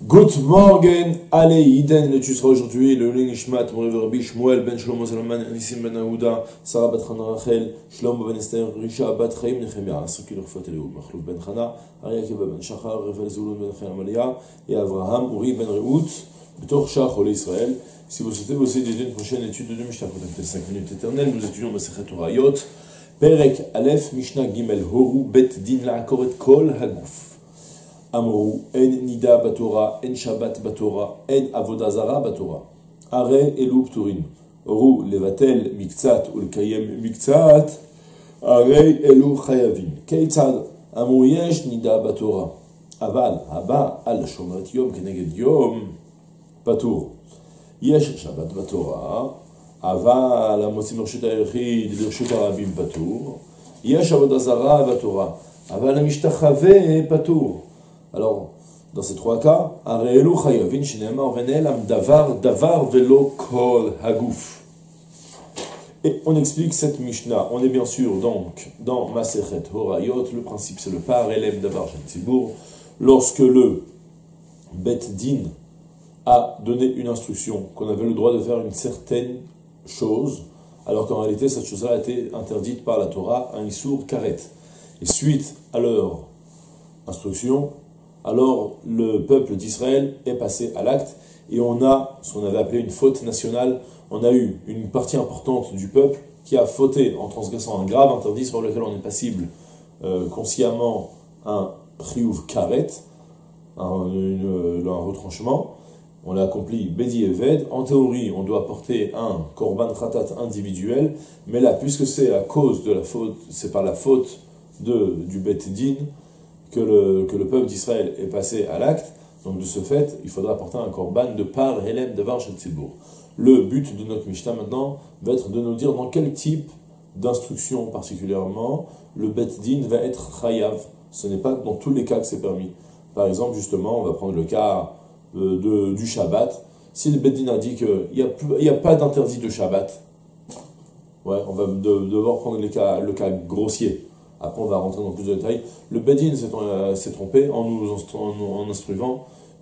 Good morning, allez, Iden, tu seras aujourd'hui le Nishmat, Rabbi Shmuel, Ben Shlomo Salman, Nissim Ben Aouda, Sarah Bat Chana Rachel, Shlomo Ben Esther, Risha Bat Chaim Nechemia, Asaki Lurfot Elou, Machlouf Ben Chana, Ariya Keba Ben Shachar, Revel Zulun Ben Chaim Amalia, et Avraham, Uri Ben Rehout, Betor Shach, Olé Israël. Si vous souhaitez vous aider d'une prochaine étude de Mishnah, contactez 5 minutes éternelles, nous étudions Masechet Torayot, Perek Aleph, Mishnah Gimel Horu, Bet Din La'akoret Kol Haguf. Amru, en nida batora, en shabbat batora, en avodazara batora. Are elu pturin. Ru levatel miktsat ulkayem miktsat. Are elu chayavin. Keitzad, amru yesh nida batora. Aval, haba al shomrat yom keneged yom patur. Yesh shabbat batora. Aval amosim lirshut ha'yechid lirshut harabim patur. Yesh avodazara batora. Avalamishtachave patur. Alors, dans ces trois cas, Areelu Chayavin, Shinemar Venel, Am Davar, Davar Velo Kol Haguf. Et on explique cette Mishnah. On est bien sûr donc dans Masechet Horayot. Le principe c'est le par Elem Davar Shel Tzibur. Lorsque le Bet Din a donné une instruction qu'on avait le droit de faire une certaine chose, alors qu'en réalité cette chose-là a été interdite par la Torah, un Issour Karet. Et suite à leur instruction, alors le peuple d'Israël est passé à l'acte et on a ce qu'on avait appelé une faute nationale. On a eu une partie importante du peuple qui a fauté en transgressant un grave interdit sur lequel on est passible consciemment un chiyuv karet, un retranchement. On l'a accompli bedi et ved. En théorie, on doit porter un korban khatat individuel, mais là, puisque c'est à cause de la faute, c'est par la faute du bet din que le peuple d'Israël est passé à l'acte, donc de ce fait, il faudra apporter un korban de par Helem Davar Shel Tzibur. Le but de notre Mishnah maintenant va être de nous dire dans quel type d'instruction particulièrement le Bet Din va être chayav. Ce n'est pas dans tous les cas que c'est permis. Par exemple, justement, on va prendre le cas du Shabbat. Si le Bet Din a dit qu'il n'y a pas d'interdit de Shabbat, ouais, on va devoir prendre le cas grossier. Après, on va rentrer dans plus de détails. Le Bedin s'est trompé en instruisant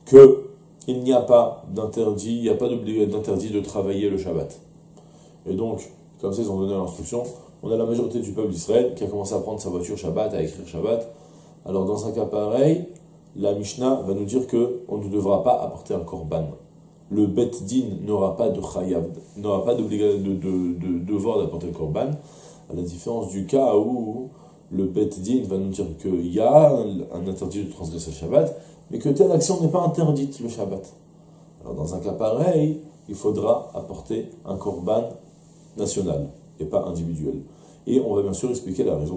qu'il n'y a pas d'interdit, il n'y a pas d'interdit de travailler le Shabbat. Et donc, comme ça, ils ont donné l'instruction. On a la majorité du peuple d'Israël qui a commencé à prendre sa voiture Shabbat, à écrire Shabbat. Alors, dans un cas pareil, la Mishnah va nous dire qu'on ne devra pas apporter un korban. Le Bet Din n'aura pas de chayav, n'aura pas de devoir d'apporter le korban, à la différence du cas où le Bet Din va nous dire qu'il y a un interdit de transgresser le Shabbat, mais que telle action n'est pas interdite le Shabbat. Alors dans un cas pareil, il faudra apporter un korban national et pas individuel. Et on va bien sûr expliquer la raison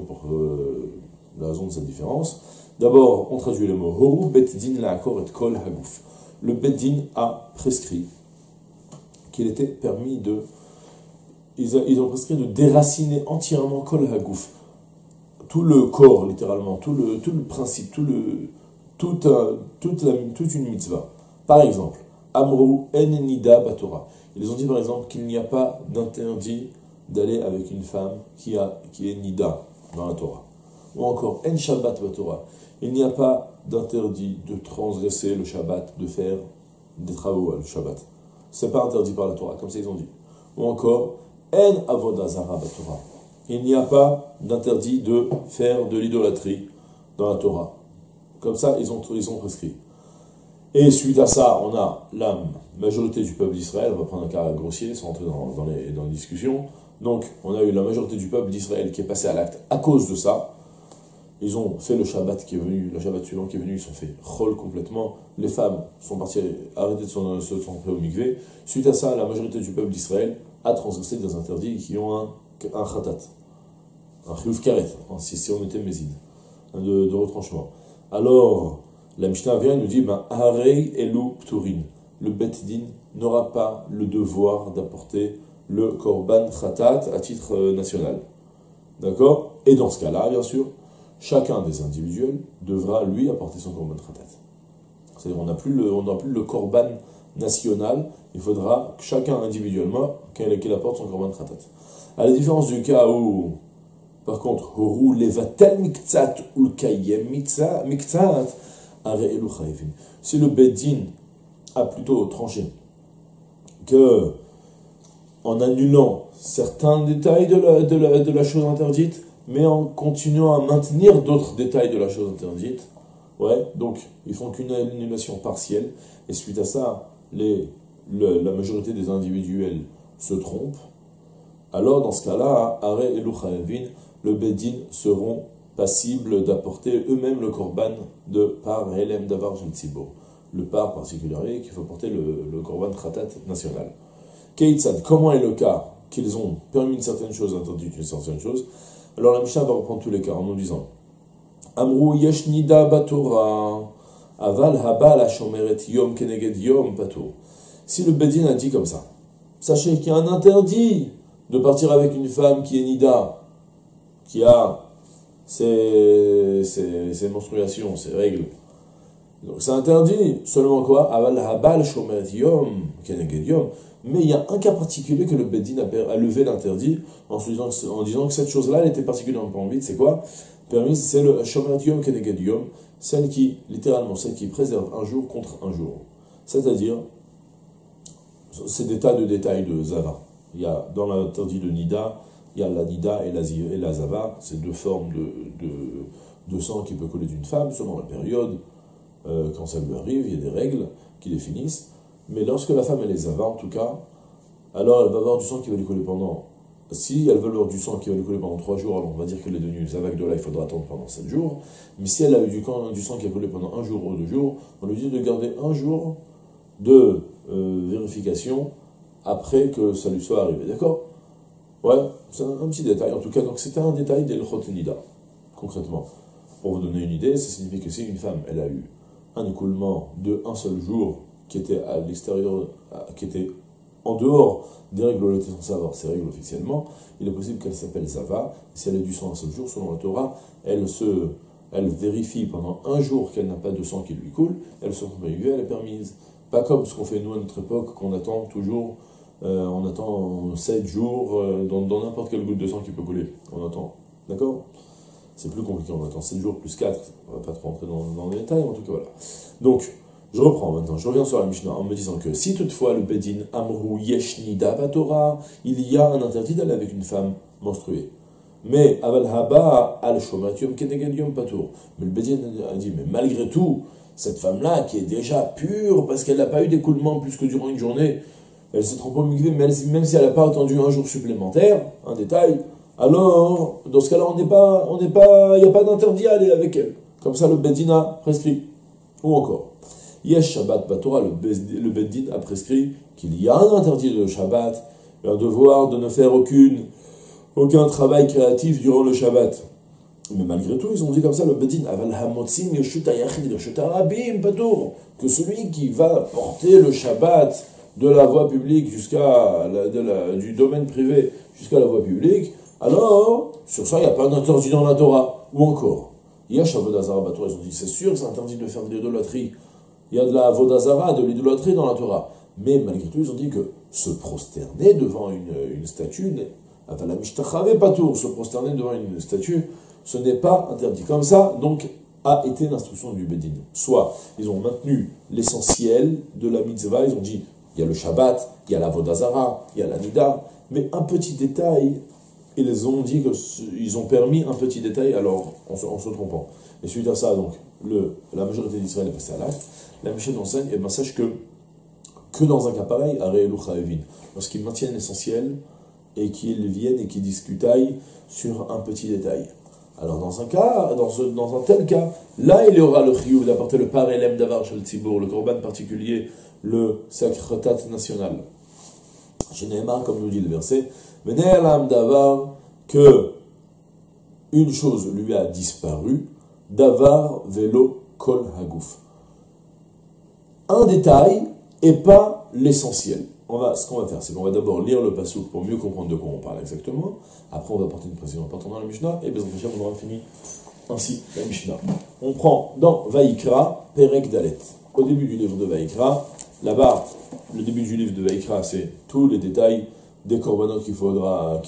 de cette différence. D'abord, on traduit les mots Horu Bet Din la'akor et kol haguf. Le Bet Din a prescrit qu'il était permis de... Ils ont prescrit de déraciner entièrement kol haguf. Tout le corps, littéralement, tout le principe, toute une mitzvah. Par exemple, Amru en nida batora. Ils ont dit par exemple qu'il n'y a pas d'interdit d'aller avec une femme qui est nida dans la Torah. Ou encore en shabbat batora. Il n'y a pas d'interdit de transgresser le Shabbat, de faire des travaux le Shabbat. C'est pas interdit par la Torah, comme ça ils ont dit. Ou encore en avodazara batora. Il n'y a pas d'interdit de faire de l'idolâtrie dans la Torah. Comme ça, ils ont prescrit. Et suite à ça, on a la majorité du peuple d'Israël, on va prendre un cas grossier, sans rentrer dans les discussions. Donc, on a eu la majorité du peuple d'Israël qui est passé à l'acte à cause de ça. Ils ont fait le Shabbat qui est venu, le Shabbat suivant qui est venu, ils sont fait chol complètement. Les femmes sont parties arrêter de se tremper au mikvé. Suite à ça, la majorité du peuple d'Israël a transgressé des interdits qui ont un khatat. Un chiyuv karet, si on mettait mésid, de retranchement. Alors, la Mishnah vient et nous dit, harei elu pturin. Le Bet Din n'aura pas le devoir d'apporter le korban khatat à titre national. D'accord? Et dans ce cas-là, bien sûr, chacun des individuels devra lui apporter son korban khatat. C'est-à-dire, on n'a plus le korban national, il faudra que chacun individuellement qu'il apporte son korban khatat. À la différence du cas où par contre, Horu levatel miktsat ulkayem miktsat, Si le Beddin a plutôt tranché que, en annulant certains détails de la chose interdite, mais en continuant à maintenir d'autres détails de la chose interdite, ouais, donc ils font qu'une annulation partielle, et suite à ça, la majorité des individuels se trompent, alors dans ce cas-là, Aré et Louchaevin, le Beddin seront passibles d'apporter eux-mêmes le korban de par Helem Davar Shel Tzibor, le par particulier qu'il faut porter le korban Khatat national. Keitzad, comment est le cas qu'ils ont permis une certaine chose, interdit une certaine chose? Alors la Mishnah va reprendre tous les cas en nous disant Amrou yesh nida batora, aval habal ashomeret yom keneged yom patur. Si le Beddin a dit comme ça, sachez qu'il y a un interdit de partir avec une femme qui est nida, qui a ses menstruations, ses règles. Donc c'est interdit. Seulement quoi? Aval habal shomeret yom keneged yom. Mais il y a un cas particulier que le Beddin a levé l'interdit en disant que cette chose-là, elle était particulièrement permise. C'est quoi? Permise, c'est le Shomeret Yom Keneged Yom, celle qui préserve un jour contre un jour. C'est-à-dire, c'est des tas de détails de Zava. Il y a dans l'interdit de Nida, il y a la Nida et la Zava, c'est deux formes de sang qui peut coller d'une femme selon la période. Quand ça lui arrive, il y a des règles qui définissent. Mais lorsque la femme elle est Zava, en tout cas, alors elle va avoir du sang qui va lui couler pendant... Si elle veut avoir du sang qui va lui couler pendant 3 jours, alors on va dire qu'elle est devenue Zava de là, il faudra attendre pendant 7 jours. Mais si elle a eu du sang qui a coulé pendant 1 jour ou 2 jours, on lui dit de garder 1 jour de vérification après que ça lui soit arrivé. D'accord? Ouais, c'est un petit détail. En tout cas, donc c'était un détail d'Elchot Nida, concrètement. Pour vous donner une idée, ça signifie que si une femme, elle a eu un écoulement de un seul jour, qui était à l'extérieur, qui était en dehors des règles où elle était censée avoir ces règles officiellement, il est possible qu'elle s'appelle Zava. Si elle a du sang un seul jour, selon la Torah, elle vérifie pendant 1 jour qu'elle n'a pas de sang qui lui coule, elle se trompe, elle est permise. Pas comme ce qu'on fait nous à notre époque, qu'on attend toujours, on attend 7 jours dans n'importe quelle goutte de sang qui peut couler. On attend, d'accord? C'est plus compliqué, on attend 7 jours plus 4, on va pas trop rentrer dans les détails, en tout cas voilà. Donc, je reprends maintenant, je reviens sur la Mishnah en me disant que si toutefois le Beddin Amrou Yesh Nida Batora, il y a un interdit d'aller avec une femme menstruée. Mais Aval Haba al Shomat Yom Keneged Yom Patur. Mais le Beddin a dit, mais malgré tout, cette femme-là qui est déjà pure parce qu'elle n'a pas eu d'écoulement plus que durant une journée, elle s'est trompée au mikvé, même si elle n'a pas attendu 1 jour supplémentaire, un détail, alors dans ce cas-là, il n'y a pas d'interdit à aller avec elle. Comme ça, le Beddin a prescrit. Ou encore. Yesh Shabbat Batora, le Beddin a prescrit qu'il y a un interdit de Shabbat, un devoir de ne faire aucun travail créatif durant le Shabbat. Mais malgré tout, ils ont dit comme ça, le Beddin, Aval Hamotzim Yeshut Ayachid Yeshut Arabim Patur, que celui qui va porter le Shabbat de la voie publique du domaine privé jusqu'à la voie publique, alors, sur ça, il n'y a pas d'interdit dans la Torah. Ou encore, Yesh Avodazara Batora, ils ont dit, c'est sûr que c'est interdit de faire de l'idolâtrie. Il y a de la vodazara, de l'idolâtrie dans la Torah. Mais malgré tout, ils ont dit que se prosterner devant une statue, se prosterner devant une statue, ce n'est pas interdit. Comme ça, donc, a été l'instruction du Beddin. Soit, ils ont maintenu l'essentiel de la mitzvah, ils ont dit, il y a le Shabbat, il y a la vodazara, il y a la nida, mais un petit détail, ils ont dit qu'ils ont permis un petit détail, alors, en se trompant. Et suite à ça, donc, la majorité d'Israël est passée à l'acte. La Mishnah enseigne, et bien sache que dans un cas pareil, Aré Elou Chaevin, lorsqu'ils maintiennent l'essentiel et qu'ils viennent et qu'ils discutaillent sur un petit détail. Alors dans un tel cas, là il y aura le chiyuv d'apporter le par Helem Davar Shel Tzibor, le korban particulier, le sakratat national. Sheneemar, comme nous dit le verset, Vene'elam Davar, que une chose lui a disparu, Davar Velo Kol Hagouf. Un détail et pas l'essentiel. Ce qu'on va faire, c'est qu'on va d'abord lire le passouk pour mieux comprendre de quoi on parle exactement. Après, on va apporter une précision importante dans la Mishnah, et bien on aura fini ainsi la Mishnah. On prend dans Vaïkra, Perek Dalet. Au début du livre de Vaïkra, là-bas, le début du livre de Vaïkra, c'est tous les détails des korbanot qu'il faudra,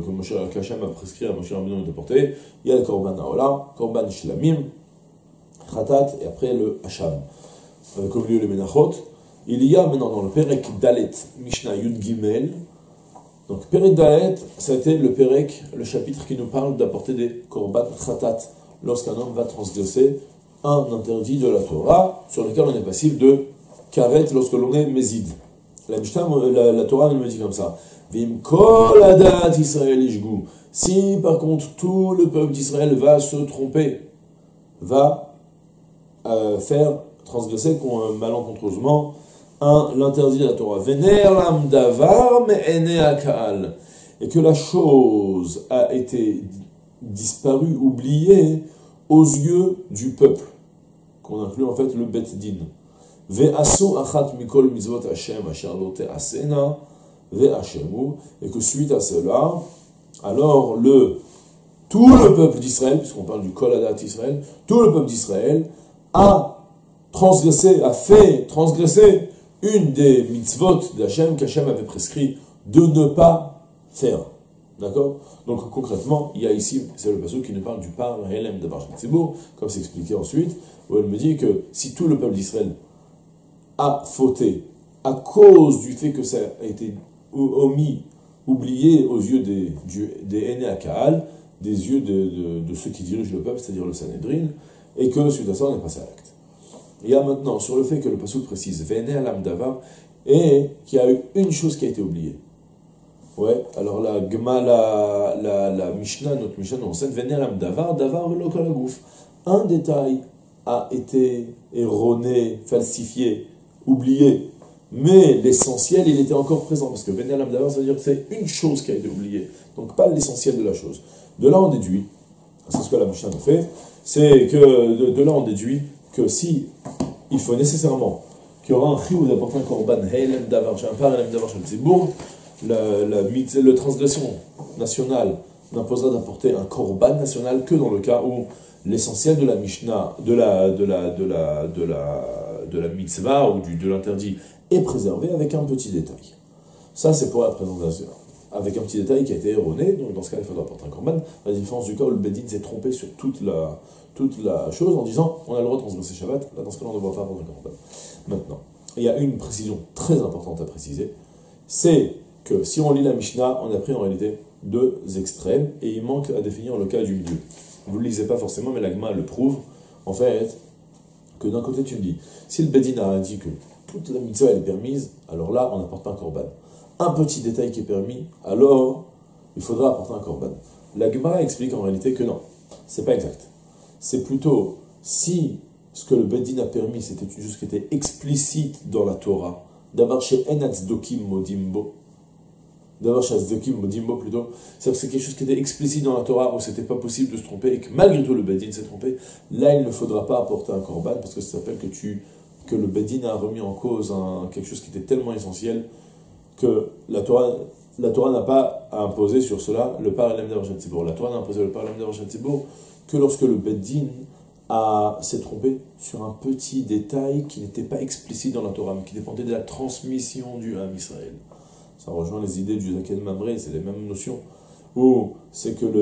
qu'Hachem a prescrit à Moshe Rabbeinu de porter. Il y a le korban Haola, korban Shlamim, Khatat et après le Hacham. Avec au milieu les Menachot. Il y a maintenant dans le Perek Dalet, Mishnah Yud Gimel. Donc Perek Dalet, ça a été le Perek, le chapitre qui nous parle d'apporter des Korban Khatat lorsqu'un homme va transgresser un interdit de la Torah sur lequel on est passible de karet lorsque l'on est mézid. La Mishnah, la Torah nous dit comme ça. Vim kol adat Israël ishgu. Si par contre tout le peuple d'Israël va se tromper, va faire transgresser malencontreusement l'interdit de la Torah. Vener lam davar me'ene akal. Et que la chose a été disparue, oubliée aux yeux du peuple, qu'on inclut en fait le Bet Din. Ve'asu achat mikol mitzvot Hashem asher lo te'asena ve'ashemu. Et que suite à cela, alors tout le peuple d'Israël, puisqu'on parle du Kol Adat Israël, tout le peuple d'Israël a fait transgresser une des mitzvot d'Hachem qu'Hachem avait prescrit de ne pas faire. D'accord? Donc concrètement, il y a ici, c'est le passage qui nous parle du par Helem de Barshat Tzibur, comme c'est expliqué ensuite, où elle me dit que si tout le peuple d'Israël a fauté à cause du fait que ça a été oublié aux yeux des Ene Akaal, des yeux de ceux qui dirigent le peuple, c'est-à-dire le Sanhedrin, et que suite à ça, on est passé à l'acte. Il y a maintenant, sur le fait que le passage précise, Vene Alam Davar, et qu'il y a eu une chose qui a été oubliée. Ouais, alors la Mishnah, notre Mishnah nous enseigne, Vene Alam Davar, Davar velo kol hagouf. Un détail a été erroné, falsifié, oublié, mais l'essentiel, il était encore présent, parce que Vene Alam Davar, ça veut dire que c'est une chose qui a été oubliée, donc pas l'essentiel de la chose. De là, on déduit, c'est ce que la Mishnah nous fait, c'est que de là, on déduit que si il faut nécessairement qu'il y aura un chiyuv d'apporter un korban, Helem Davar, un par Helem Davar, la transgression nationale n'imposera d'apporter un korban national que dans le cas où l'essentiel de la Mishnah, de la mitzvah ou de l'interdit est préservé avec un petit détail. Ça, c'est pour la présentation. Avec un petit détail qui a été erroné, donc dans ce cas, il faudra apporter un korban. À la différence du cas où le Bedin s'est trompé sur toute la chose en disant on a le droit de transgresser Shabbat, là dans ce cas-là, on ne devra pas apporter un korban. Maintenant, il y a une précision très importante à préciser, c'est que si on lit la Mishnah, on a pris en réalité deux extrêmes et il manque à définir le cas du milieu. Vous ne le lisez pas forcément, mais la Gemara le prouve, en fait, que d'un côté tu me dis, si le Bedin a dit que toute la mitzvah est permise, alors là, on n'apporte pas un korban. Un petit détail qui est permis, alors il faudra apporter un korban. La Gemara explique en réalité que non, c'est pas exact. C'est plutôt si ce que le Bedin a permis, c'était une chose qui était explicite dans la Torah, d'abord chez Enatzdokim Modimbo, d'abord chez Atzdokim Modimbo plutôt, c'est-à-dire que c'est quelque chose qui était explicite dans la Torah où c'était pas possible de se tromper et que malgré tout le Bedin s'est trompé, là il ne faudra pas apporter un korban parce que ça s'appelle que le Bedin a remis en cause quelque chose qui était tellement essentiel que la Torah n'a pas à imposer sur cela le par Elem Davar Shel Tzibur. La Torah n'a imposé le par Elem Davar Shel Tzibur que lorsque le Beddin s'est trompé sur un petit détail qui n'était pas explicite dans la Torah, mais qui dépendait de la transmission du Ham Israël. Ça rejoint les idées du Zaken Mamré, c'est les mêmes notions, où c'est que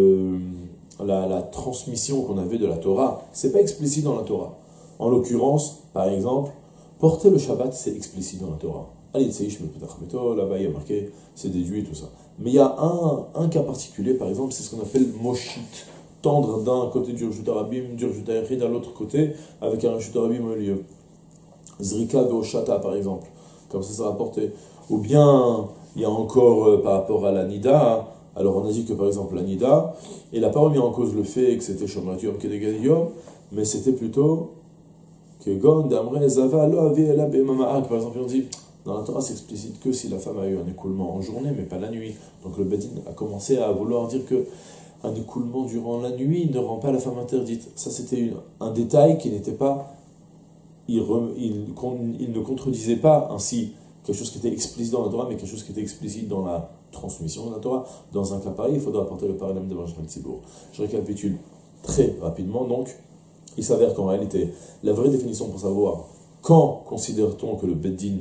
la transmission qu'on avait de la Torah, c'est pas explicite dans la Torah. En l'occurrence, par exemple, porter le Shabbat, c'est explicite dans la Torah. Là-bas, il y a marqué, c'est déduit, tout ça. Mais il y a un cas particulier, par exemple, c'est ce qu'on appelle Moshit. Tendre d'un côté du Reshut Arabim, du Reshut Ayachid à l'autre côté, avec un Reshut Arabim au milieu. Zrika Veoshata, par exemple, comme ça rapporté. Ou bien, il y a encore, par rapport à la Nida, alors on a dit que, par exemple, la Nida, il n'a pas remis en cause le fait que c'était Shomrat Yom Kedegad Yom, mais c'était plutôt Kegon, Damre, Zava, Lo, Avi, Ela, Be'emama'ak. Par exemple, on dit, dans la Torah, c'est explicite que si la femme a eu un écoulement en journée, mais pas la nuit. Donc le Bedin a commencé à vouloir dire que un écoulement durant la nuit ne rend pas la femme interdite. Ça, c'était un détail qui n'était pas... Il ne contredisait pas ainsi quelque chose qui était explicite dans la Torah, mais quelque chose qui était explicite dans la transmission de la Torah. Dans un cas pareil, il faudra apporter le parallèle de Benjamin Tzibour. Je récapitule très rapidement. Donc, il s'avère qu'en réalité, la vraie définition pour savoir quand considère-t-on que le Beddin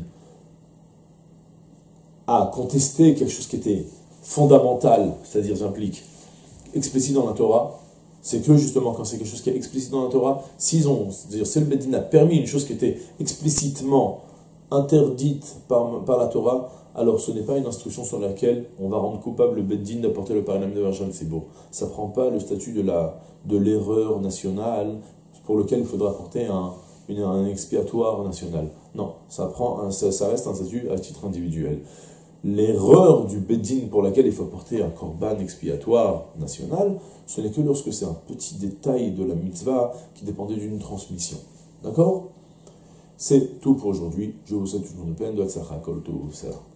a contesté quelque chose qui était fondamental, c'est-à-dire, j'implique, explicite dans la Torah, C'est que justement, quand c'est quelque chose qui est explicite dans la Torah, c'est-à-dire si le Beit Din a permis une chose qui était explicitement interdite par la Torah, alors ce n'est pas une instruction sur laquelle on va rendre coupable le Beit Din d'apporter le paranam de Varjan Tzibur. Ça ne prend pas le statut de l'erreur nationale pour lequel il faudra apporter un expiatoire national. Non, ça reste un statut à titre individuel. L'erreur du Beit Din pour laquelle il faut apporter un korban expiatoire national, ce n'est que lorsque c'est un petit détail de la mitzvah qui dépendait d'une transmission. D'accord? C'est tout pour aujourd'hui. Je vous souhaite une journée pleine de Hatzlacha Kol Tov.